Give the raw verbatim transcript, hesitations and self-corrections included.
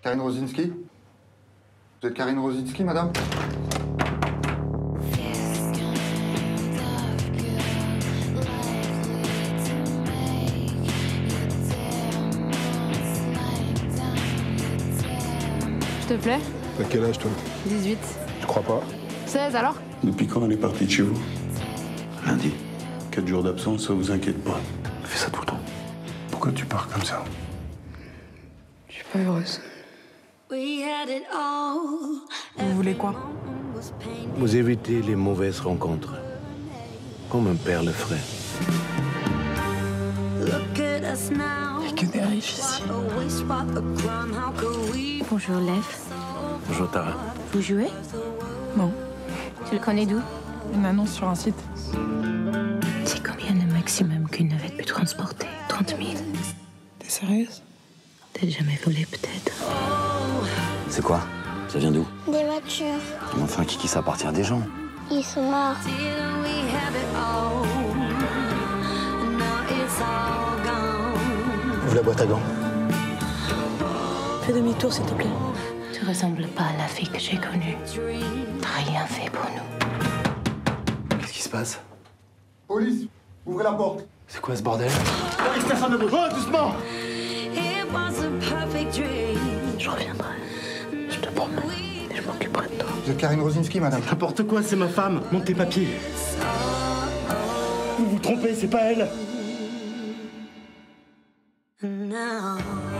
Karine Rosinski? Vous êtes Karine Rosinski, madame? Je te plais? T'as quel âge, toi? dix-huit. Je crois pas. seize, alors? Depuis quand elle est partie de chez vous? Lundi. Quatre jours d'absence, ça vous inquiète pas. Elle fait ça tout le temps. Pourquoi tu pars comme ça? Je suis pas heureuse. Vous voulez quoi? Vous évitez les mauvaises rencontres, comme un père le ferait. Il n'y a que des riches ici. Bonjour, Lev. Bonjour, Tara. Vous jouez? Non. Tu le connais d'où? Une annonce sur un site. C'est combien le maximum qu'une navette peut transporter? trente mille. T'es sérieuse? T'as jamais volé, peut-être? C'est quoi? Ça vient d'où? Des voitures. Mais enfin, Kiki, ça appartient à des gens. Ils sont morts. Ouvre la boîte à gants. Fais demi-tour, s'il te plaît. Tu ressembles pas à la fille que j'ai connue. T'as rien fait pour nous. Qu'est-ce qui se passe? Police, ouvrez la porte. C'est quoi ce bordel? Personne ne bouge. Oh, doucement. Je reviendrai. Je te promets. Et je m'occuperai de toi. Vous êtes Karine Rosinski, madame? N'importe quoi, c'est ma femme. Monte tes papiers. Vous vous trompez, c'est pas elle. Now.